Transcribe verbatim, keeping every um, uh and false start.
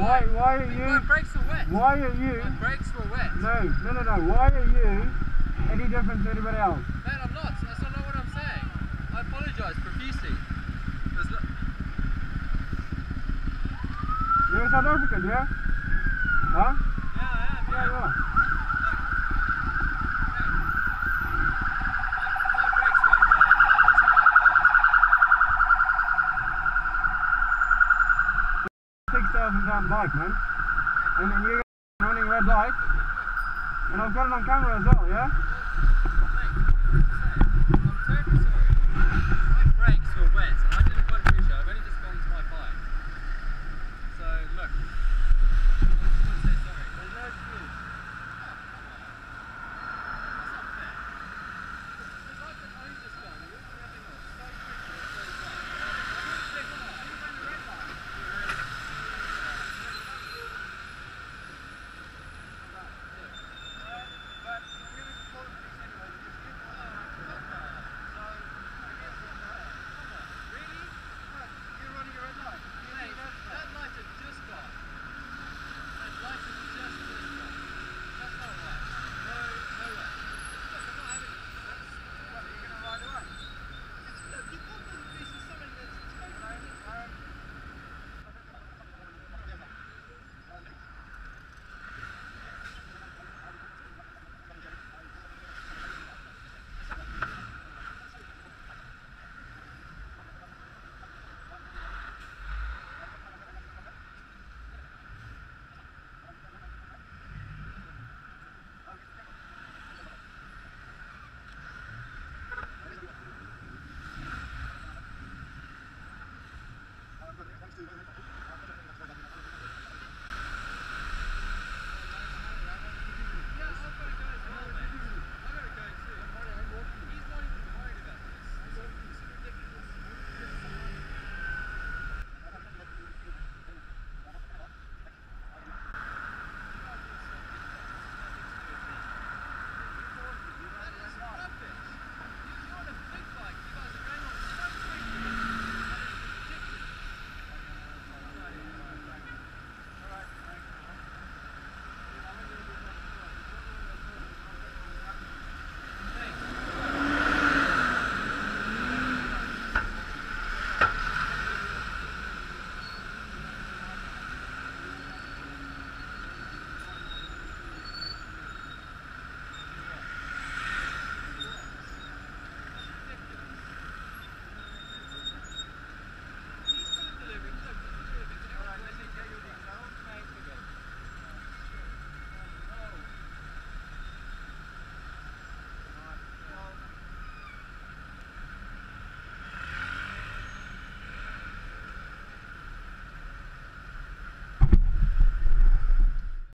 Why, why are you... My brakes were wet. Why are you... My brakes were wet. No, no, no, no. Why are you any different to anybody else? Man, I'm not. That's not what I'm saying. I apologise profusely. No... You're South African, yeah? Huh? Yeah, I am. Yeah, you are. six thousand pound bike, man. And then you're running red light. And I've got it on camera as well, yeah? Mate, I'm terribly sorry. My brakes were wet and I